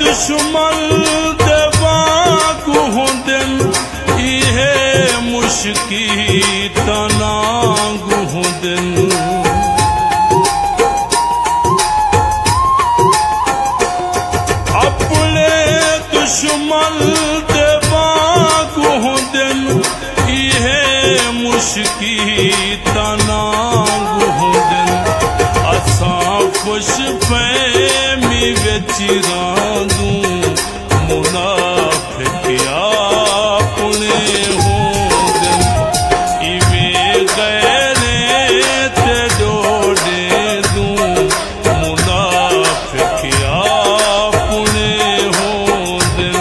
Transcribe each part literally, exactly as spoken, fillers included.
दुश्मन देवागु दिन इहे मुश्की तनागु दिन अपने दुश्मन देवागु दिन इहे मुश्की तनागु दिन असां खुश फहमी वेची रांदू मुनाफिकिया पुणे होंदन इवे गैरे ते डोडे दूं मुनाफिकिया पुणे होंदन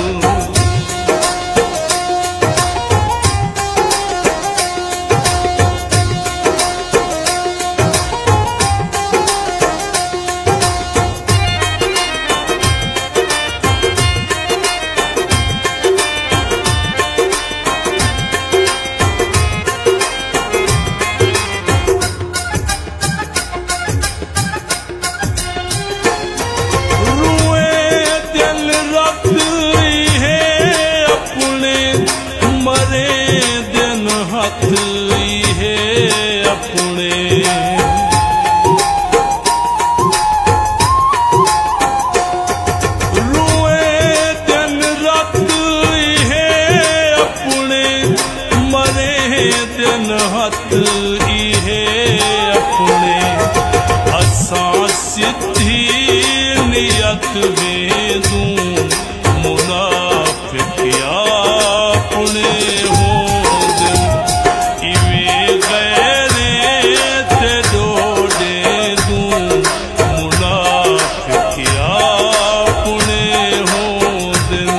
हथ इहे अपने असां सिद्धी नियत वेदूं मुनाफिकिया पुणे होंदन इवे गैरे ते डोडे दूं मुनाफिकिया पुणे होंदन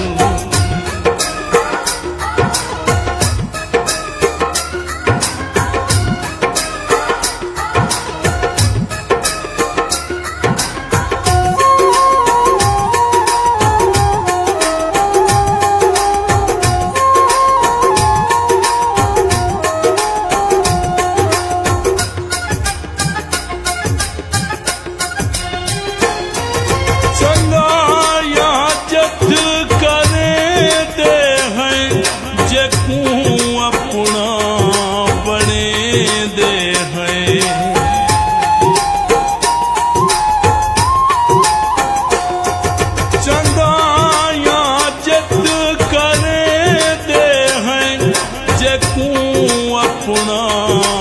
अपना बने दे हैं चंदा या जत करे दे हैं जेकू अपना